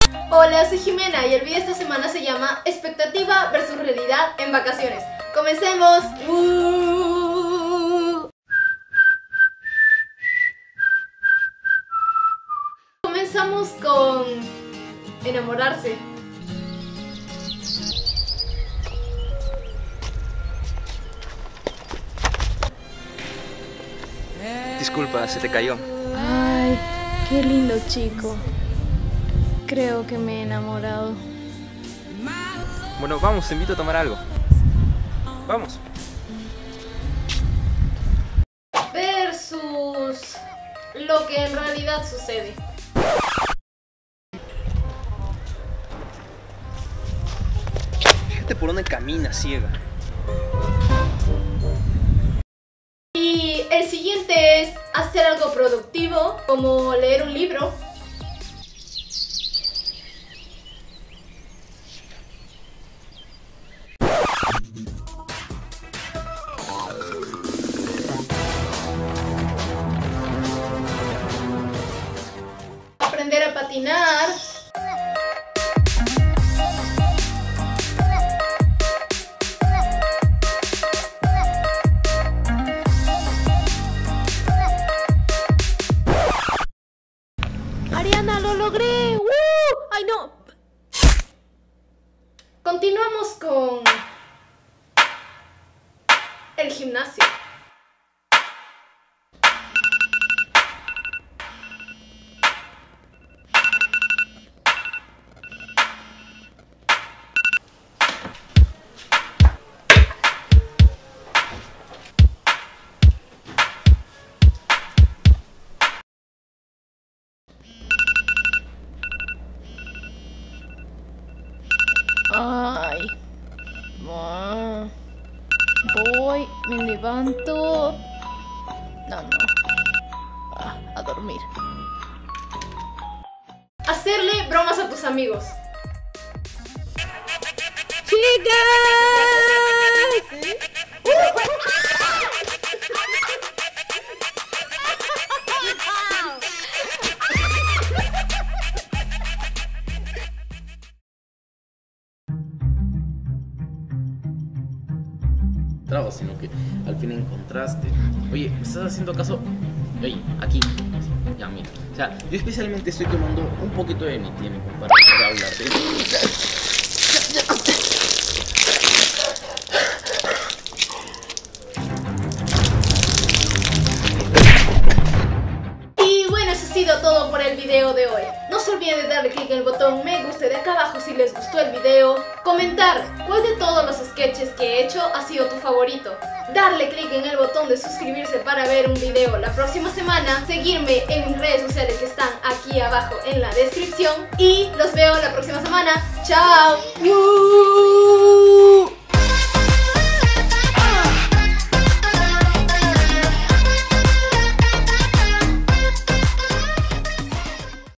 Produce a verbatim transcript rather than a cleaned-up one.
Hola, soy Jimena y el video de esta semana se llama Expectativa versus realidad en vacaciones. ¡Comencemos! ¡Uh! Comenzamos con enamorarse. Disculpa, se te cayó. Ay, qué lindo chico. Creo que me he enamorado. Bueno, vamos, te invito a tomar algo. Vamos. Versus lo que en realidad sucede. Fíjate por dónde camina, ciega. Y el siguiente es hacer algo productivo, como leer un libro. Aprender a patinar. Ariana, lo logré. ¡Uh! ¡Ay, no! Continuamos con el gimnasio. Ay. Ah. Voy, me levanto. No, no. Ah, a dormir. Hacerle bromas a tus amigos. ¡Chicas! Trabas, sino que al fin encontraste. Oye, ¿me estás haciendo caso? Oye, aquí. Ya, mira. O sea, yo especialmente estoy tomando un poquito de mi tiempo para poder hablarte. Y bueno, eso ha sido todo por el video de hoy. No se olviden de darle clic en el botón me gusta de acá abajo si les gustó el video, comentar cuál de todos los sketches que he hecho ha sido tu favorito, darle clic en el botón de suscribirse para ver un video la próxima semana, seguirme en mis redes sociales que están aquí abajo en la descripción y los veo la próxima semana. ¡Chao! ¡Uh!